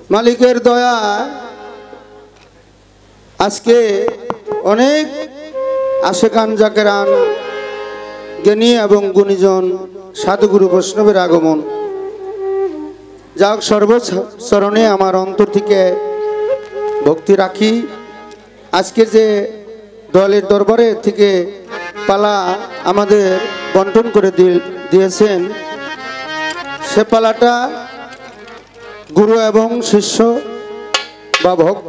মালিকের দয়া আজকে অনেক আশেকান জাকেরান জ্ঞানী এবং গুণীজন সাধুগুরু বৈষ্ণবের আগমন। যাক সর্বচরণে আমার অন্তর থেকে ভক্তি রাখি। আজকের যে দলের দরবারে থেকে পালা আমাদের বন্টন করে দিয়েছেন, সে পালাটা গুরু এবং শিষ্য বা ভক্ত,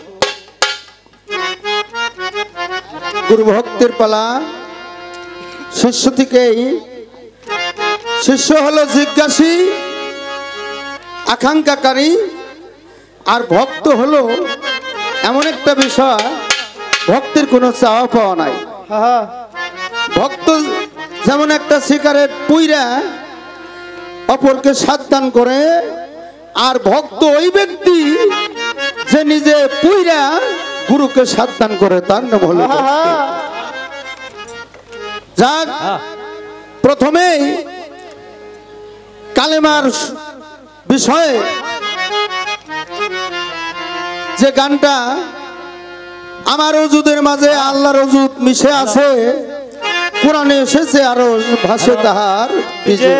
গুরু ভক্তের পালা। শিষ্য থেকেই, শিষ্য হলো জিজ্ঞাসী আকাঙ্ক্ষাকারী, আর ভক্ত হলো এমন একটা বিষয়, ভক্তের কোনো চাওয়া পাওয়া নাই। ভক্ত যেমন একটা সিগারেট পুইরা অপরকে সাবধান করে, আর ভক্ত ওই ব্যক্তি যে নিজে পুইরা গুরুকে সাবধান করে, তার নাম হলো যাক। প্রথমেই কালেমার বিষয়ে যে গানটা, আমার ওজুদের মাঝে আল্লাহর ওজুদ মিশে আছে, কোরআনে এসেছে আরো ভাসে তাহার বীজে।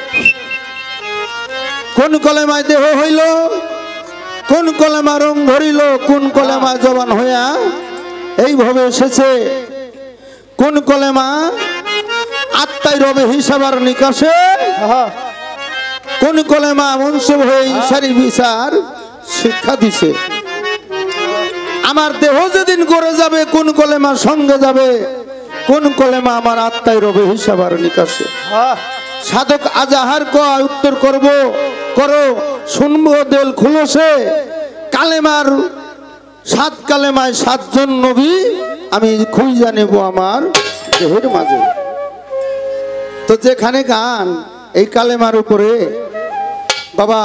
কোন কলেমায় দেহ হইল, কোন কলেমা রং ধরিল, কোন কলেমা জবান হইয়া এইভাবে এসেছে। কোন কলেমা আত্মায় রবে হিসাবার নিকাশে, কোন কলেমা মনসুব হয়ে সারি বিচার শিক্ষা দিছে। আমার দেহ যেদিন করে যাবে, কোন কলেমা সঙ্গে যাবে, কোন কলেমা আমার আত্মায় রবে হিসাবার নিকাশে। সাধক আজাহার কয় উত্তর করব করো, শুনবো দেল খুলসে। কালেমার সাত কালেমায় সাতজন নবী আমি খুঁজা নেব আমার দেহের মাঝে। তো যেখানে গান এই কালেমার উপরে বাবা,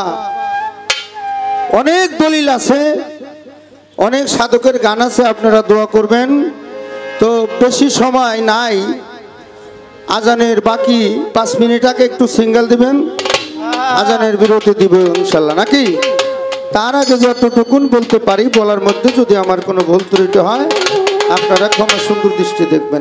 অনেক দলিল আছে, অনেক সাধকের গান আছে, আপনারা দোয়া করবেন। তো বেশি সময় নাই, আজানের বাকি 5 মিনিট আগে একটু সিঙ্গেল দিবেন, আজানের বিরতি দিব ইনশাল্লাহ, নাকি? তার আগে যতটুকুন বলতে পারি, বলার মধ্যে যদি আমার কোনো ভুল ত্রুটি হয় আপনারা ক্ষমা সুন্দর দৃষ্টি দেখবেন।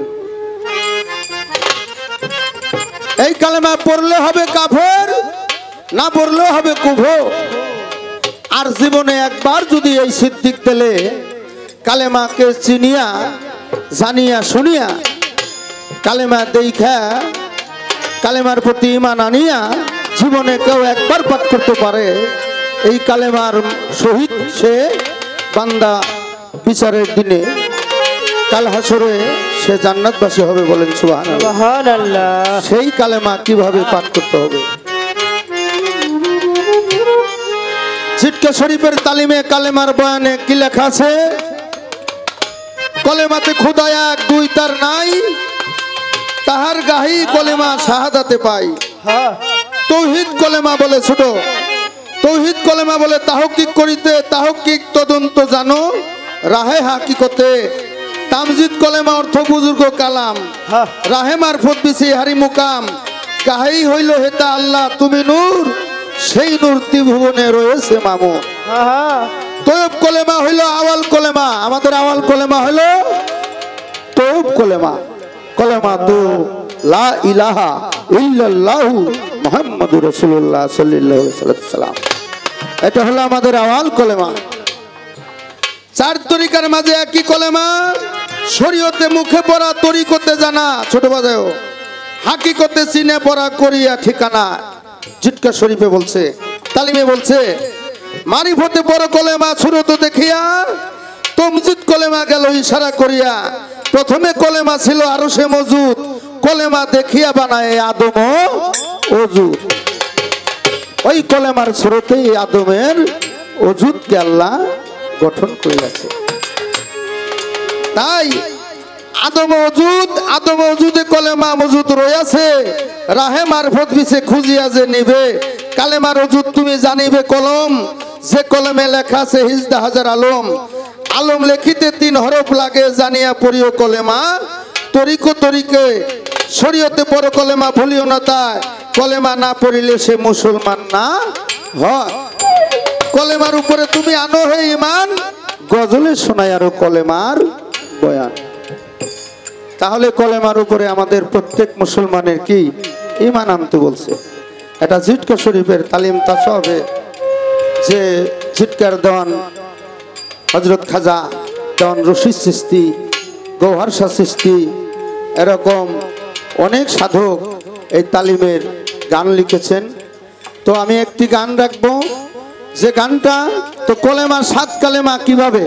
এই কালেমা পড়লে হবে কাফের, না পড়লেও হবে কুফর। আর জীবনে একবার যদি এই সিদ্দিক পেলে কালেমাকে চিনিয়া জানিয়া শুনিয়া, কালেমা দেখা কালেমার প্রতি ঈমান আনিয়া জীবনে কেউ একবার পাঠ করতে পারে, এই কালেমার শহীদ সে বান্দা বিচারের দিনে কাল হাসরে সে জান্নাতবাসী হবে। বলেন সুবহানাল্লাহ। সেই কালেমা কিভাবে পাঠ করতে হবে? জিটকা শরীফের তালিমে কালেমার বয়ানে কি লেখা আছে? কলেমাতে খোদা এক, দুই তার নাই, তাহার গাহি কলেমা শাহাদাতে পাই। তৌহিদ কলেমা বলে ছোট, তৌহিদ কলেমা বলে তাহকিক করিতে, তাহকিক তদন্ত জানো রাহে হাকিকতে। তামজিদ কলেমা অর্থ বুজুর্গ কালাম, রাহে মারফত বিছি হারি মুকাম। গাহি হইল হেতা আল্লাহ তুমি নূর, সেই নূর ত্রিভুবনে রয়েছে মামু। তৈব কলেমা হইল আওয়াল কলেমা, আমাদের আওয়াল কলেমা হইল তৈব কলেমা। কলেমা তো লা ইলাহা ইল্লাল্লাহু মুহাম্মাদুর রাসূলুল্লাহ সাল্লাল্লাহু আলাইহি ওয়াসাল্লাম, এটা হলো আমাদের আওয়াল কলেমা। 4 তরিকার মাঝে একই কলেমা, শরীয়তে মুখে পড়া, তরিকতে জানা, ছোট বাজাও হাকিকতে চিনে পড়া করিয়া ঠিকানা। জিটকা শরীফে বলছে, তালিমে বলছে, মারিফতে বড় কলেমা সুরত দেখিয়া, তমজিদ কলেমা গেল ইশারা করিয়া। প্রথমে কলেমা ছিল আরশে মজুদ, কলেমা দেখিয়া বানায় আদম ওজুদ। ওই কলেমার সুরতেই আদমের ওজুদকে আল্লাহ গঠন করিয়াছে। তাই আদম ওজুদ, আদম ওজুদে কলেমা মজুদ রয়েছে। রাহে মারফত বিছে খুঁজিয়া যে নিবে, কালেমার ওজুদ তুমি জানিবে কলম, যে কলমে লেখা আছে হিজদা হাজার আলম। আলম লেখিতে 3 হরফ লাগে, জানিয়া পড়িও কলেমা। তরিকো তরিকে শরীয়তে বড় কলেমা ভুলিও না, তাই কলেমা না পড়িলে সে মুসলমান না হয়। কলেমার উপরে তুমি আনো হে ইমান, গজলে শোনায় আরো কলেমার বয়ান। তাহলে কলেমার উপরে আমাদের প্রত্যেক মুসলমানের কি ইমান আনতে বলছে। এটা জিটকা শরীফের তালিম তাসাবে যে জিটকার দেওয়ান হযরত খাজা দেওয়ান রশিদ চিশতি, গৌহার শাহ চিশতি, এরকম অনেক সাধক এই তালিমের গান লিখেছেন। তো আমি একটি গান রাখবো, যে গানটা তো কলেমা 7 কালেমা কিভাবে।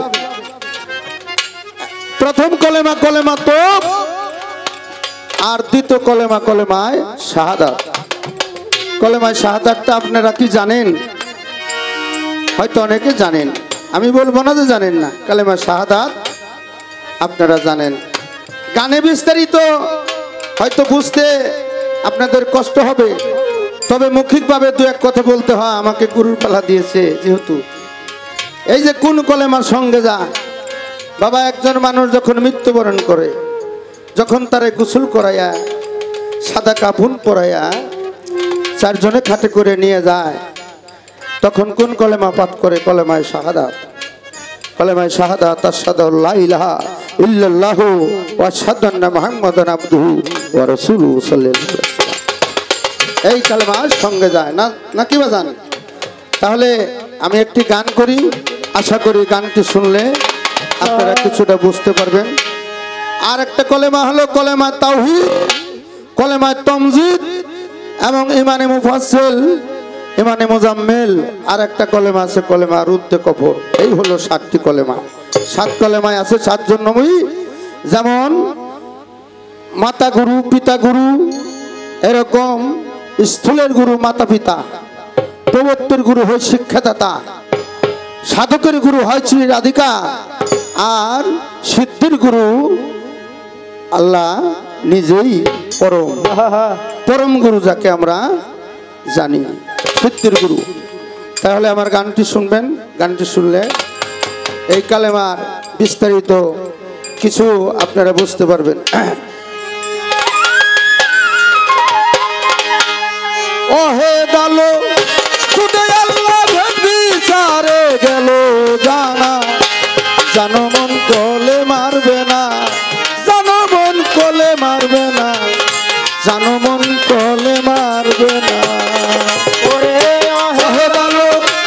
প্রথম কলেমা কলেমা তো, আর দ্বিতীয় কলেমা কলেমায় শাহাদাত। কলেমায় শাহাদাতটা আপনারা কি জানেন? হয়তো অনেকে জানেন, আমি বলবো না যে জানেন না। কালেমা শাহাদাত আপনারা জানেন। গানে বিস্তারিত হয়তো বুঝতে আপনাদের কষ্ট হবে, তবে মৌখিকভাবে দু এক কথা বলতে হয়, আমাকে গুরুর পালা দিয়েছে যেহেতু। এই যে কোন কলেমার সঙ্গে যা বাবা, একজন মানুষ যখন মৃত্যুবরণ করে, যখন তারে গোসল করাইয়া সাদা কাফন পরাইয়া 4 জনে খাটে করে নিয়ে যায়, তখন কোন কলেমা পাঠ করে? কলেমায়ে শাহাদাত। কলেমায়ে শাহাদাত আশহাদু আল্লা ইলাহা ইল্লাল্লাহু ওয়া আশহাদু আন্না মুহাম্মাদান আবদুহু ওয়া রাসূলুহু সাল্লাল্লাহু আলাইহি ওয়াসাল্লাম। এই কালেমার সঙ্গে যায় না, নাকি বাজান? তাহলে আমি একটি গান করি, আশা করি গানটি শুনলে আপনারা কিছুটা বুঝতে পারবেন। আর একটা কলেমা হলো কলেমা তাওহীদ, কলেমা তামজিদ এবং ইমানে মুফাসসিল, ইমানে মুজাম্মিল। আর একটা কলেমা আছে কলেমা রুদ্দে কফর। এই হলো 7টি কলেমা। 7 কলেমায় আছে 7 জন নবী, যেমন মাতা গুরু, পিতা গুরু, এরকম স্থূলের গুরু মাতা পিতা, প্রবর্তের গুরু হয় শিক্ষাদাতা, সাধকের গুরু হয় শ্রী রাধিকা, আর সিদ্ধির গুরু আল্লাহ নিজেই পরম, পরম গুরু যাকে আমরা জানি, সিদ্ধির গুরু। তাহলে আমার গানটি শুনবেন। গানটি শুনলে এই কালেমার বিস্তারিত কিছু আপনারা বুঝতে পারবেন। ওহে দালো খুদে আল্লাহ বিচারে গেল জানা, জানো মন কলে মারবে না, জানো মন কলে মারবে না, জানো মন কলে মারবে না। ওরে ওহে দালো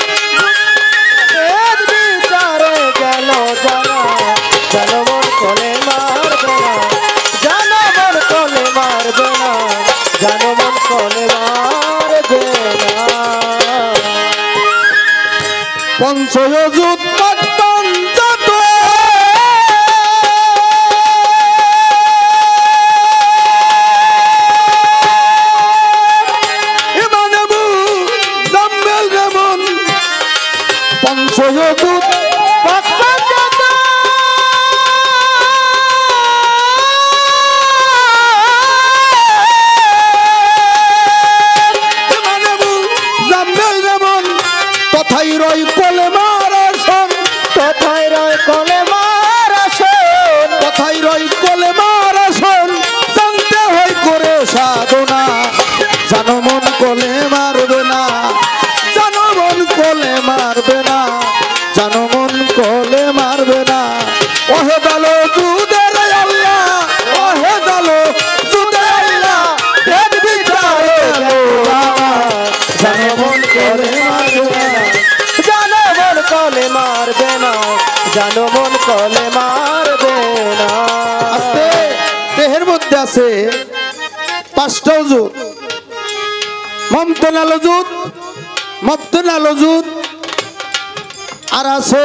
বিচারে গেল জানা, জানো মন কলে মারবে না, জানো মন কলে মারবে না, জানো মন কলে মারবে না। পঞ্চযুত পঞ্চযত ইমানে মুজাম্মিল যেমন, পঞ্চযুত পঞ্চযত ইমানে মুজাম্মিল যেমন, তথাই রয় কলেমার আসন, তথাই রয় কলেমার আসন, তথাই রয় কলেমার আসন, জানতে হয় করে সাধনা, জানো মন কলে মারবে না, জানো মন কলে মারবে না, জানো মন কলে মারবে না। ওহে দালো জুদের আল্লাহ, ওহে দালো জুদের আল্লাহ, ভেদ বিচারে জানো মন কলে মারবে না, জানো মন কলে মারবে না, জানো মন কলে মারবে না। আস্তে দেহের মধ্যে আছে 5টা ওজুদ, মমতনাল ওজুদ, মবতনাল ওজুদ, আর আছে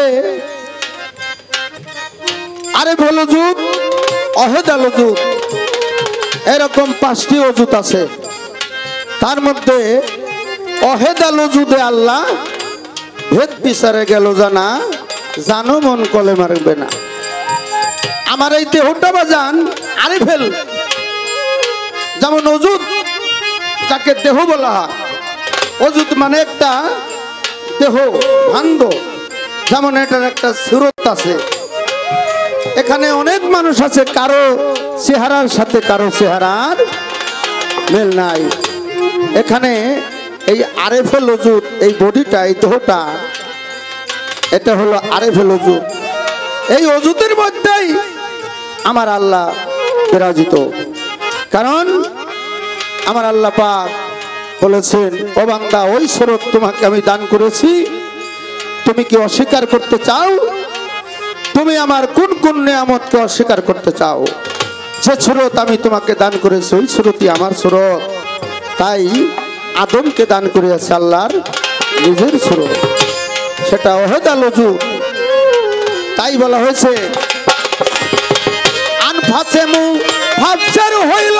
আরেফুল ওজুদ, অহেদাল ওজুদ। এরকম 5টি ওজুদ আছে। তার মধ্যে অহেদাল ওজুদে আল্লাহ ভেদ বিচারে গেল জানা, জানো মন কলে মারবে না। আমার এই দেহটা বাজান আরিফেল, যেমন ওজুদ যাকে দেহ বলা হয়, ওজুদ মানে একটা দেহ ভাণ্ড, যেমন এটার একটা সুরত আছে। এখানে অনেক মানুষ আছে, কারো চেহারার সাথে কারো চেহারার মিল নাই। এখানে এই আরেফেল ওজুদ, এই বডিটা, এই দেহটা এটা হলো আরেফুল অজু। এই অজুতের মধ্যেই আমার আল্লাহ বিরাজিত। কারণ আমার আল্লাহ পাক বলেছেন, ও বান্দা, ওই সুরত তোমাকে আমি দান করেছি, তুমি কি অস্বীকার করতে চাও? তুমি আমার কোন কোন নিয়ামতকে অস্বীকার করতে চাও? যে সুরত আমি তোমাকে দান করেছি ওই সুরতই আমার সুরত। তাই আদমকে দান করিয়াছে আল্লাহর নিজের সুরত, সেটা ওহেদাল অজু। তাই বলা হয়েছে আনফাসেমু ভাবচার হইল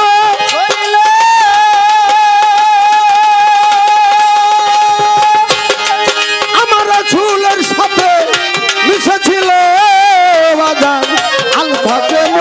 আমার রাসূলের সাথে মিশেছিল বাজান। আনফাসেমু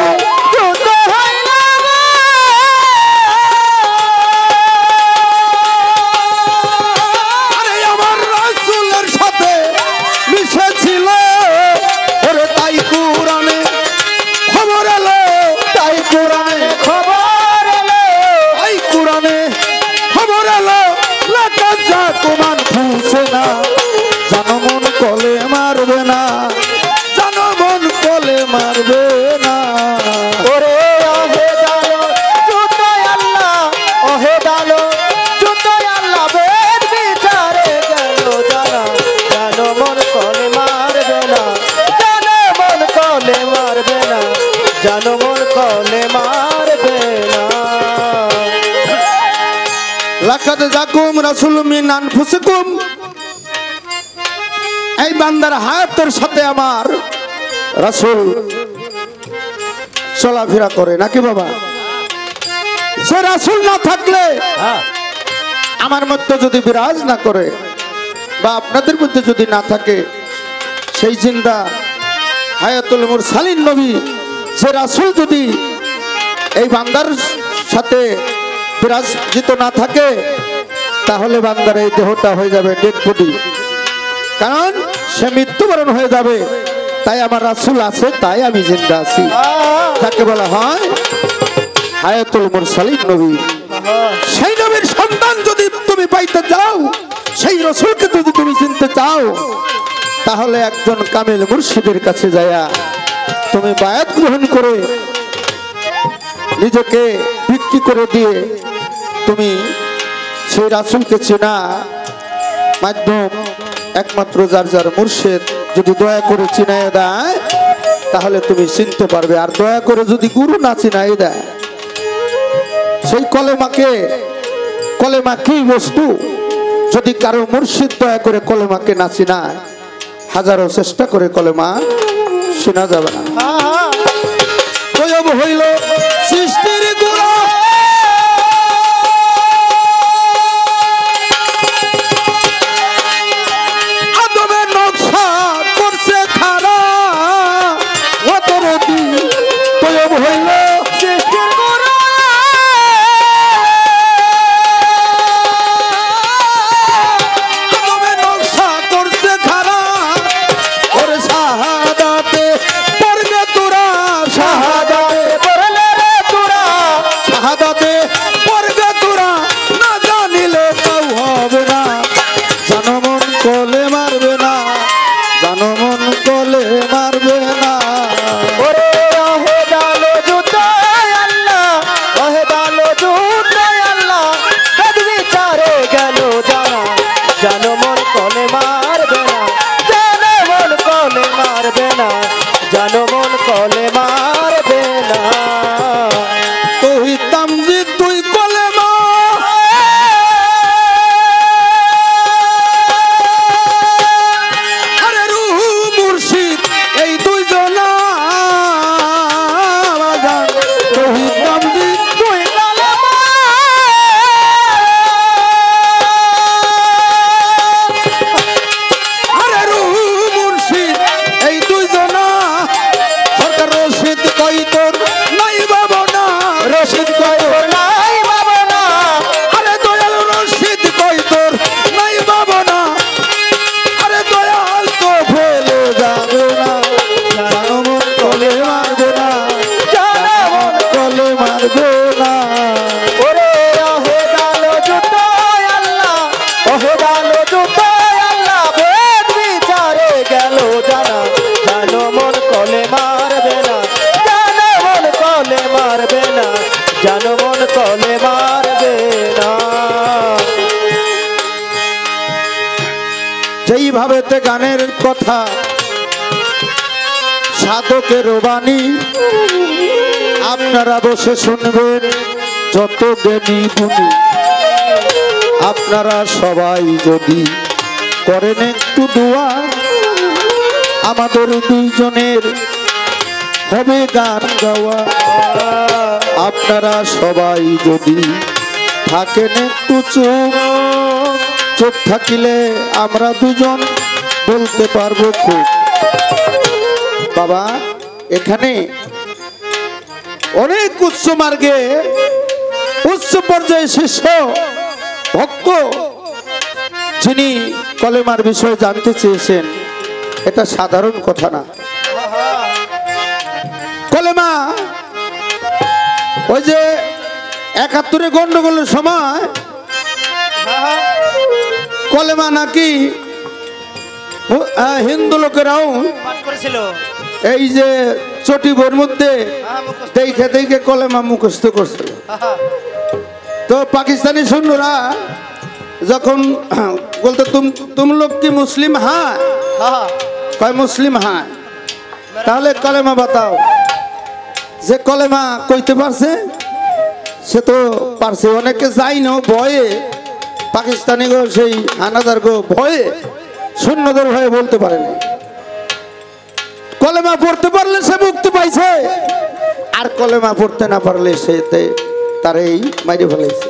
জনমন কলে মারবে না, জনমন কলে মারবে না। ওরে ওহে দালো জুতায় আল্লাহ, ওহে দালো জুতায় আল্লাহ বেদ বিচারে গেল জানা। জনমন কলে মারবে না, জনমন কলে মারবে না, জনমন কলে মারবে না। লাকাদ জাকুম রাসূলুম মিন আনফুসিকুম। এই বান্দার হায়াতের সাথে আমার রাসূল চলাফেরা করে নাকি বাবা? সে রাসূল না থাকলে, আমার মধ্যে যদি বিরাজ না করে বা আপনাদের মধ্যে যদি না থাকে, সেই জিন্দা হায়াতুল মুরসালিন নবী সে রাসূল যদি এই বান্দার সাথে বিরাজিত না থাকে, তাহলে বান্দার এই দেহটা হয়ে যাবে ডেড বডি। কারণ সে মৃত্যুবরণ হয়ে যাবে। তাই আমার রাসূল আছে, তাই আমি জিন্দা আছি। তাকে বলা হয় হায়াতুল মুরসালিন নবী। সেই নবীর সন্তান যদি তুমি পাইতে চাও, সেই রাসূলকে যদি তুমি চিনতে চাও, তাহলে একজন কামেল মুর্শিদের কাছে যায়া তুমি বায়াত গ্রহণ করে নিজেকে বিক্রি করে দিয়ে তুমি সেই রাসূলকে চেনা মাধ্যম একমাত্র যার যার মুর্শিদ যদি দয়া করে চিনায় দেয়, তাহলে তুমি চিনতে পারবে। আর দয়া করে যদি গুরু না চিনাই দেয়, সেই কলেমা কি বস্তু, যদি কারো মুর্শিদ দয়া করে কলেমাকে না চিনায়, হাজারো চেষ্টা করে কলেমা শোনা যাবে না। হইল সৃষ্টির গোড়া শাহাদাতে পড়লে রে তোরা যেইভাবে গানের কথা সাধকের বাণী আপনারা বসে শুনবেন যত জ্ঞানী গুণী। আপনারা সবাই যদি করেন একটু দোয়া আমাদের দুইজনের হবে গান গাওয়া। আপনারা সবাই যদি থাকেন একটু চুপ থাকিলে আমরা দুজন বলতে পারবো খুব। বাবা এখানে অনেক উচ্চ মার্গে উচ্চ পর্যায়ে শিষ্য ভক্ত যিনি কলেমার বিষয়ে জানতে চেয়েছেন, এটা সাধারণ কথা না। কলেমা ওই যে ৭১ গন্ডগোলের সময় কলেমা নাকি হিন্দু লোকেরাও এই যে চটিবোর মধ্যে দেখে দেখে কলেমা মুখস্থ করছিল। তো পাকিস্তানি সৈন্যরা যখন বলতো তুম লোক কি মুসলিম? হ্যাঁ কয় মুসলিম হ্যাঁ, তাহলে কলেমা বাতাও। যে কলেমা কইতে পারছে সে তো পারছে, অনেকে যাই না ভয়ে, পাকিস্তানি গো সেই হানাদার গো ভয়ে সৈন্যদের ভয়ে বলতে পারে না। কলেমা পড়তে পারলে সে মুক্তি পাইছে, আর কলেমা পড়তে না পারলে সে তার এই মাইরে ফেলেছে।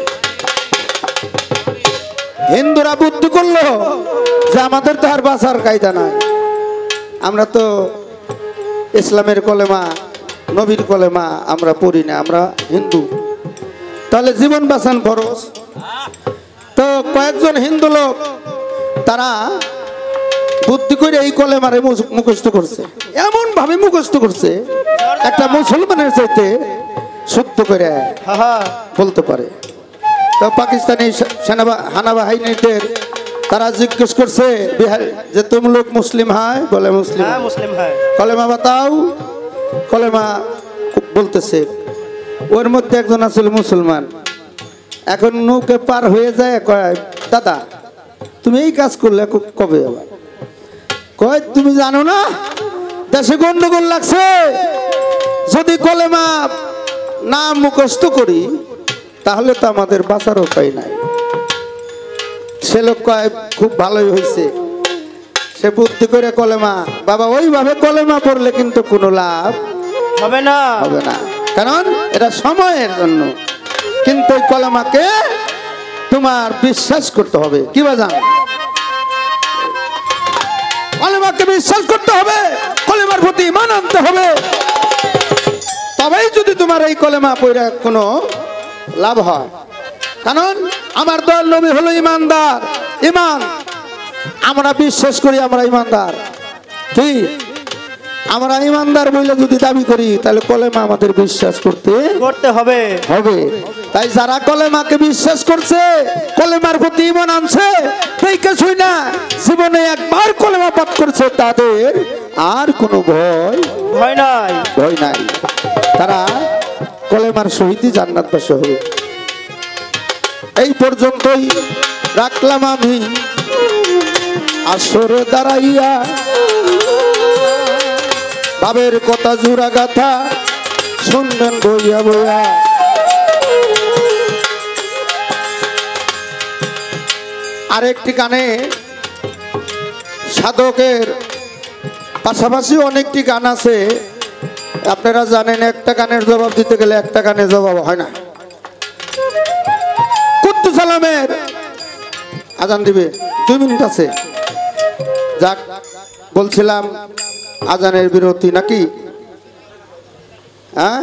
হিন্দুরা বুদ্ধি করলো যে আমাদের তো আর বাঁচার কায়দা নাই, আমরা তো ইসলামের কলেমা নবীর কলেমা আমরা পড়ি না, আমরা হিন্দু, তাহলে জীবন বাঁচান ফরজ। তো কয়েকজন হিন্দু লোক তারা বুদ্ধি করে এই কলেমারে মুখস্থ করছে, এমন ভাবে মুখস্থ করছে একটা মুসলমানের চাইতে শুদ্ধ করে বলতে পারে। তো পাকিস্তানি হানাবাহিনীদের তারা জিজ্ঞেস করছে বিহার যে তুম লোক মুসলিম হয়? বলে মুসলিম। কলেমা বাতাও। কলেমা বলতেছে, ওর মধ্যে একজন আসলে মুসলমান। এখন নৌকে পার হয়ে যায়, কয় দাদা তুমি এই কাজ করলে কবে আবার? কয় তুমি জানো না দেশে গন্ডগোল লাগছে, যদি কলেমা না মুখস্থ করি তাহলে তো আমাদের বাঁচার উপায় নাই। সে লোক কয় খুব ভালোই হয়েছে, সে বুদ্ধি করে কলেমা। বাবা ওইভাবে কলেমা পড়লে কিন্তু কোনো লাভ হবে না, হবে না, কারণ এটা সময়ের জন্য। কিন্তু ওই কলেমাকে তোমার বিশ্বাস করতে হবে। কি বাজান? কলেমাকে বিশ্বাস করতে হবে, কলেমার প্রতি ঈমান আনতে হবে, তবেই যদি তোমার এই কলেমা পড়ে কোনো লাভ হয়। কারণ আমার দল নবী হলো ইমানদার। ইমান আমরা বিশ্বাস করি আমরা ইমানদার, কি আমরা ইমানদার বলে যদি দাবি করি তাহলে কলেমা আমাদের বিশ্বাস করতে হবে হবে। তাই যারা কলেমাকে বিশ্বাস করছে, কলেমার প্রতি ঈমান আনছে, তাই কিছুই না জীবনে একবার কলেমা পাঠ করছে, তাদের আর কোনো ভয় নাই, ভয় নাই। তারা কলেমার সহিতই জান্নাতবাসী হবে। এই পর্যন্তই রাখলাম আমি আসরে দাঁড়াইয়া, বাবের কথা জোড়া গাথা শুনবেন বইয়া বইয়া। আরেকটি গানে সাধকের পাশাপাশি অনেকটি গান আছে। আপনারা জানেন একটা গানের জবাব দিতে গেলে একটা গানের জবাব হয় না। কুদ্দুস সালামের আজান দিবে, 2 মিনিট আছে। যাক বলছিলাম আজানের বিরতি নাকি? হ্যাঁ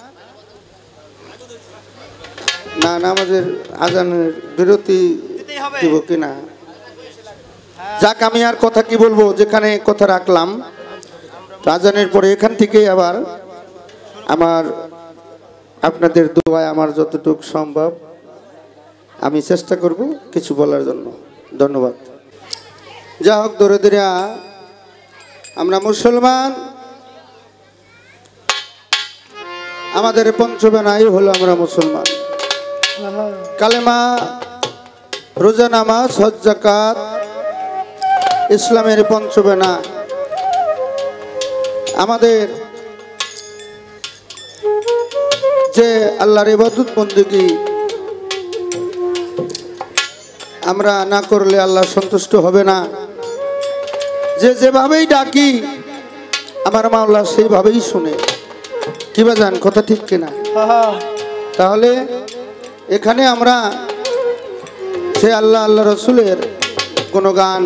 না, নামাজের আজানের বিরতি দিব কিনা? যাক আমি আর কথা কি বলবো, যেখানে কথা রাখলাম আজানের পরে এখান থেকে আবার আমার আপনাদের দোয়ায় আমার যতটুকু সম্ভব আমি চেষ্টা করব কিছু বলার জন্য। ধন্যবাদ। যা হোক দরিদ্রা আমরা মুসলমান, আমাদের পঞ্চবেনাই হলো আমরা মুসলমান। কালেমা, রোজা, নামাজ, হজ, যাকাত ইসলামের পঞ্চবেনা আমাদের যে আল্লাহর ইবাদত বন্দেগী আমরা না করলে আল্লাহ সন্তুষ্ট হবে না। যে যেভাবেই ডাকি আমার মাওলা সেইভাবেই শুনে। কি বাজান, কথা ঠিক কিনা? তাহলে এখানে আমরা সে আল্লাহ আল্লাহ রসুলের কোনো গান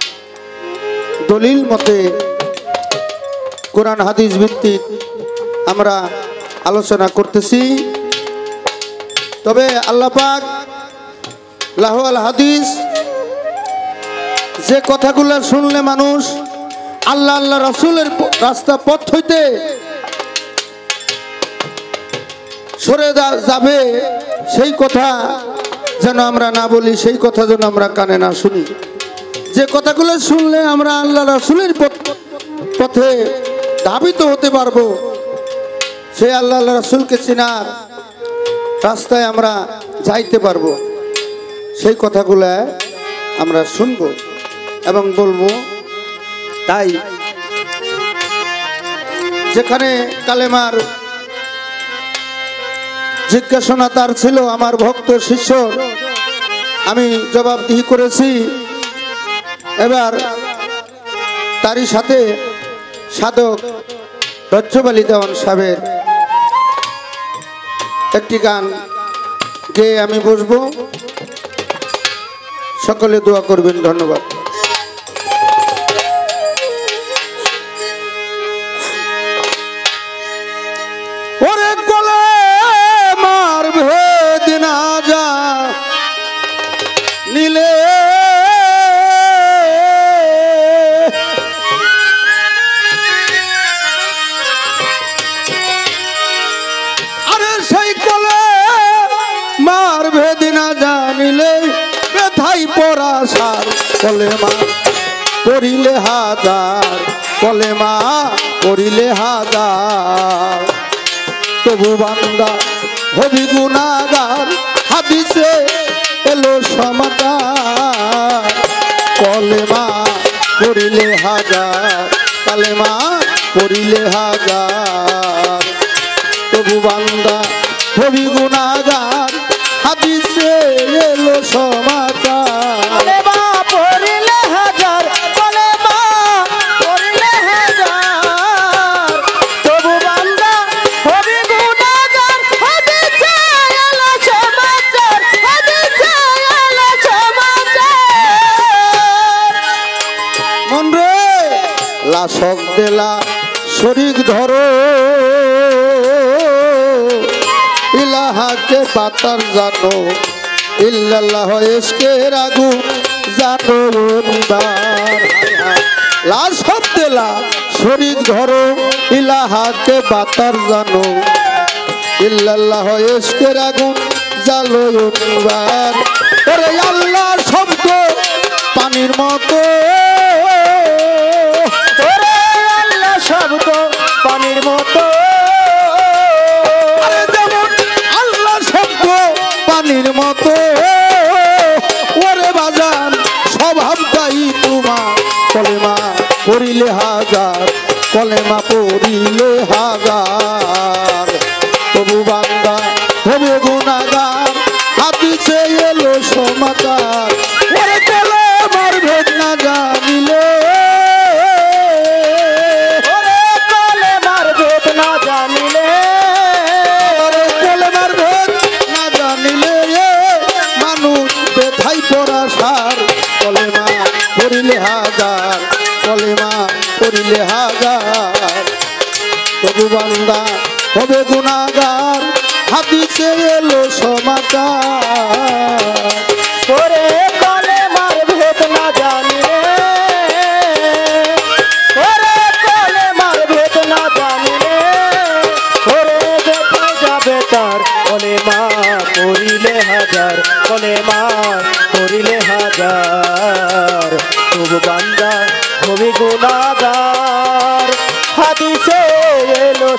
দলিল মতে কোরআন হাদিস ভিত্তিক আমরা আলোচনা করতেছি। তবে আল্লাহ পাক লাহুল হাদিস যে কথাগুলো শুনলে মানুষ আল্লাহ আল্লাহ রসুলের রাস্তা পথ হইতে সরে যাবে, সেই কথা যেন আমরা না বলি, সেই কথা যেন আমরা কানে না শুনি। যে কথাগুলো শুনলে আমরা আল্লাহ রসুলের পথে ধাবিত হতে পারবো, সেই আল্লাহ আল্লাহ রসুলকে চেনার রাস্তায় আমরা যাইতে পারবো, সেই কথাগুলো আমরা শুনবো এবং বলবো। তাই যেখানে কালেমার জিজ্ঞাসা তার ছিল, আমার ভক্ত শিষ্য আমি জবাবদিহি করেছি। এবার তারই সাথে সাধক রজ্জবালী দেওয়ান সাহেবের একটি গান গেয়ে আমি বসবো। সকলে দোয়া করবেন। ধন্যবাদ। ওরে কোলে মার ভেদ না যা নিলে আরে সেই কোলে মার ভেদ না জানিলে ব্যথাই পড়া সার। কলেমা পড়িলে হাজার, কলেমা পড়িলে হাজার, তবু বান্দা হবি গুনাহগার। হাদিসে এলো সমাচার, কলেমা পড়িলে হাজার, কালেমা পড়িলে হাজার, তবু বান্দা হবি গুনাহগার। হাদিসে এলো সমাচার, কলেমা পড়িলে হাজার, কলেমা পড়িলে হাজার, তবু বান্দা হবি গুনাহগার। হাদিসে এলো সমাচার, হাদিসে এলো সমাচার। মন রে লাশক দেলা শরীক ধরো, ইলাহাকে পাতার জানো, ইল্লাল্লাহ ইশকের আগুন জানো নিবার। লাশক দেলা শরীক ধরো, ইলাহাকে পাতার জানো, ইল্লাল্লাহ ইশকের আগুন জালো নিবার। ওরে আল্লাহর শব্দ পানির মতো, ওরে আল্লাহ শব্দ পানির মতো, আরে যেমন আল্লাহ শব্দ পানির মতো। ওরে বাজান স্বভাবটাই তোমার, কলেমা পড়িলে হাজার, কলেমা পড়িলে হাজার, তবু বান্দা হবে গুনাহগার। হাদিসে এলো সমাচার, ওরে কলেমার ভেদ না জানিলে, ওরে কলেমার ভেদ না জানিলে, ওরে কলেমার ভেদ না জানিলে মানুষ ব্যথাই পড়া সার। কলেমা পড়িলে হাজার, কলেমা পড়িলে হাজার, তবু বান্দা হবে গুনাহগার। হাদিসে এলো সমাচার, ওরে কলেমার ভেদ না জানিলে, ওরে কলেমার ভেদ না জানিলে, ওরে দেখে যাবে তার। কলেমা পড়িলে হাজার, কলেমা পড়িলে হাজার, তবু বান্দা হবি গুনাহগার। হাদিসে এলো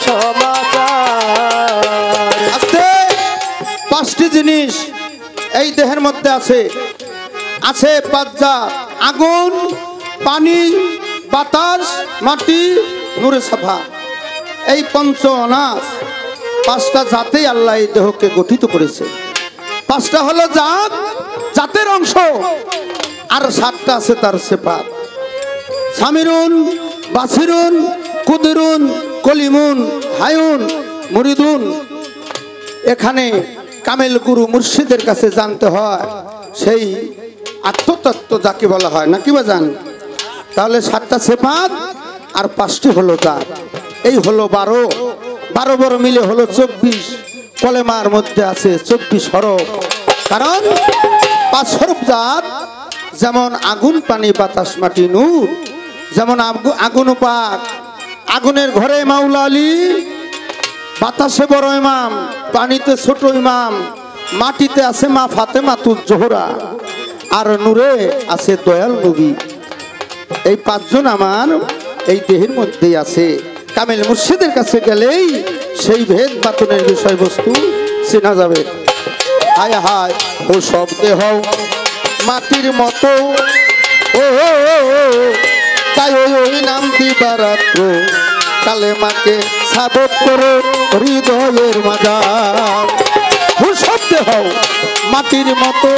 সমাচার। আজকে পাঁচটি জিনিস এই দেহের মধ্যে আছে। আছে পাঁচটা: আগুন, পানি, বাতাস, মাটি, নূরে সাফা, এই পঞ্চ অনাস পাঁচটা জাতেই আল্লাহ এই দেহকে গঠিত করেছে। পাঁচটা হলো জাত, জাতের অংশ, আর সাতটা আছে তার সিফাত। সামিরুন, বাসিরুন, কুদিরুন, কলিমুন, হায়ুন, মুরিদুন। এখানে কামেল গুরু মুর্শিদের কাছে জানতে হয় সেই আত্মতত্ত্ব যাকে বলা হয়, নাকি বা জান? তাহলে সাতটা সিফাত আর পাঁচটি হলো জাত, এই হলো 12। 12 মিলে হলো 24। কলেমার মধ্যে আছে 24 হরফ। কারণ 5 হরফ জাত, যেমন আগুন, পানি, বাতাস, মাটি, নূর। যেমন আগুন পাক, আগুনের ঘরে মাওলা আলী, বাতাসে বড় ইমাম, পানিতে ছোট ইমাম, মাটিতে আছে মা ফাতেমাতুজ জোহরা, আর নূরে আছে দয়াল নবী। এই 5 জন আমার এই দেহের মধ্যেই আছে। কামেল মুর্শিদের কাছে গেলেই সেই ভেদ বাতনের বিষয়বস্তু চেনা যাবে। হায় হায় ও সব দেহ মাটির মতো, ও তাই ওই নাম দিবারাত্র কালেমাকে সাবত করো হৃদয়ের মাঝার। ও সব দেহ মাটির মতো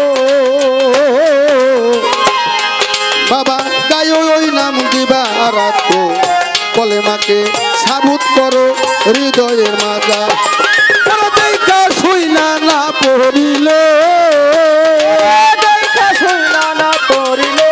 বাবা, তাই ওই নাম দিবারাত্র কলেমাকে সাবুত করো হৃদয়ের মাঝার। দেখা শুই না না পড়িলে, দেখা শুই না না পড়িলে,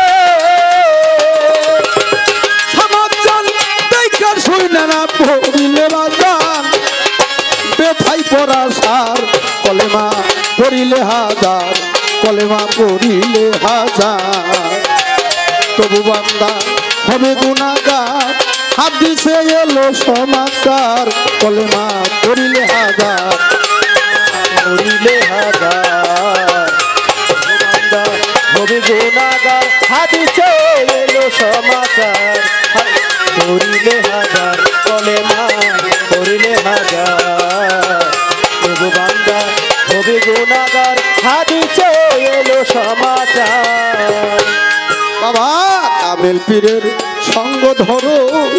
সমাচার দেখা শুই না না পড়িলে বাজান, বেথাই পড়া সার কলেমা পড়িলে হাজার, কলেমা পড়িলে হাজার। তবু বান্দা হবে গুনাহগার, হাদিসে এলো সমাচার কলেমা পড়িলে হাজার, পড়িলে হাজার। বান্দা হবে গুনাহগার, হাদিসে এলো সমাচার, পড়িলে হাজার, কলেমা পড়িলে হাজার। তবু বান্দা হবে গুনাহগার, হাদিসে এলো সমাচার। বাবা কামেল পীরের সঙ্গ ধরো,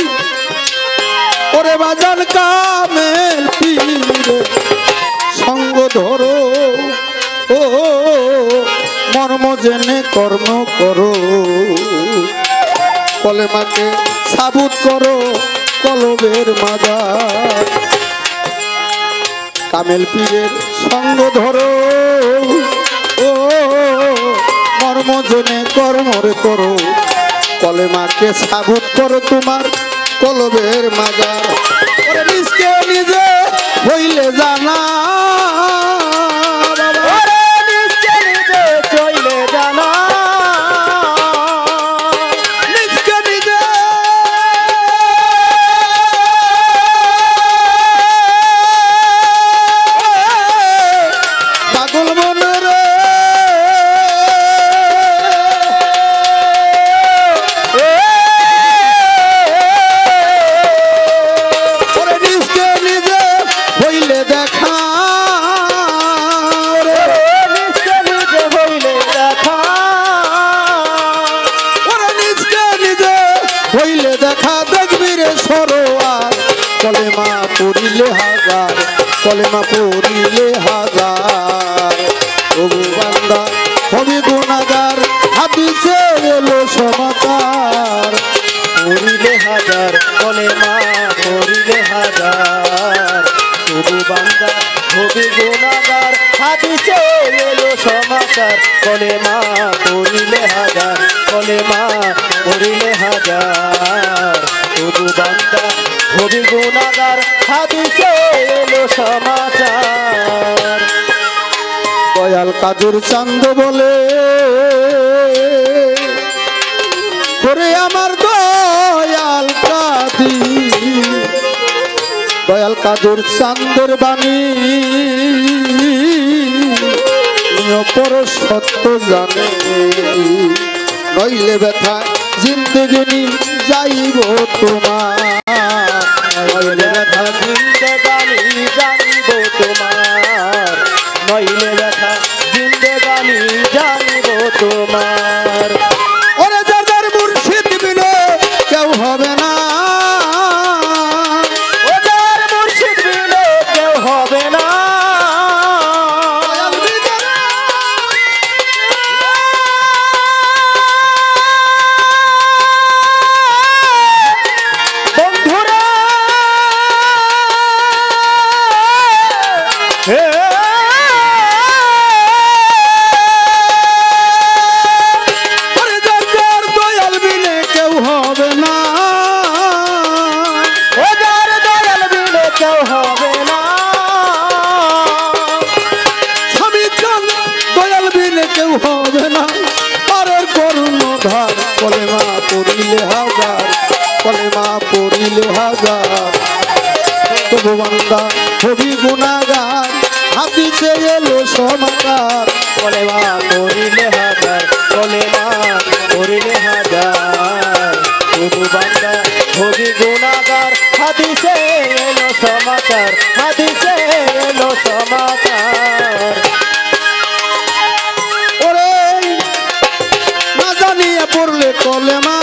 ওরে বাজার কামেল পীরের সঙ্গ ধরো, ও মর্ম জেনে কর্ম করো, কলেমাকে সাবুত করো কলবের মাঝার। কামেল পীরের সঙ্গ ধরো, ও মর্ম জেনে কর্মরে করো, কলেমাকে সাবুত করো তোমার কলবের মাঝার। ওরে নিজকে নিজে হইলে জানা, ওরে নিজকে নিজে চইলে জানা, নিজকে নিজে পাগল মনে রে, ওরে নিজকে নিজে হইলে দেখা রে, নিজকে নিজে হইলে দেখা, ওরে নিজকে নিজে হইলে দেখা, দেখবি রে সরোয়ার কলেমা পড়িলে হাজার, কলেমা পড়িলে হাজার। তবু বান্দা হবে গুনাহগার, হাদিসে এলো সমাচার পড়িলে হাজার, কলেমা পড়িলে হাজার। তবু বান্দা হবে গুনাহগার, হাদিসে এলো সমাচার, কলেমা পড়িলে হাজার, কলেমা পড়িলে হাজার। তবু বান্দা হবে গুনাহগার, হাদিসে এলো সমাচার। দয়াল কাজুর চান্দ বলে, করে আমার দয়াল কাদি, দয়াল কাজুর চান্দের বাণী পর সত্য জানে, নইলে ব্যথা জিন্দগিনি যাইব তোমার, নইলে ব্যথা জিন্দেগানি জানিব তোমার, নইলে ব্যথা জিন্দেগানি জানিব তোমার। ওরে যাদের হাজার কলেমা পড়িলে হাজার তবু বান্দা হবি গুনাহগার হাদিসে এলো সমাচার কলেমা পড়িলে হাজার কলেমা পড়িলে হাজার তবু বান্দা হবি গুনাহগার হাদিসে এলো সমাচার হাদিসে এলো সমাচার ওরে না জানিয়া পড়লে কলেমা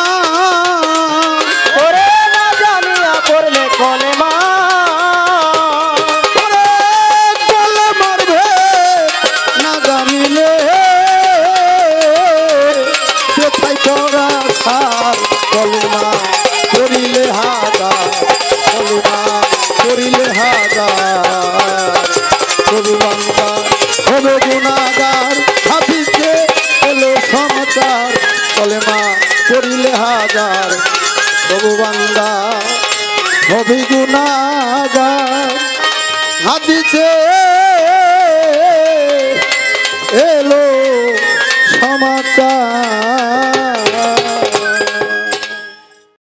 ওরে না জানিয়া পড়লে কলেমা ওরে কলেমার ভেদ না জানিলে সেথায় পড়া সার কলেমা পড়িলে হাজার কলেমা পড়িলে হাজার তবু বান্দা হবে গুনাহগার হাদিসে এলো সমাচার কলেমা পড়িলে হাজার তবু বান্দা হবে গুনাহগার হাদিসে এলো সমাচার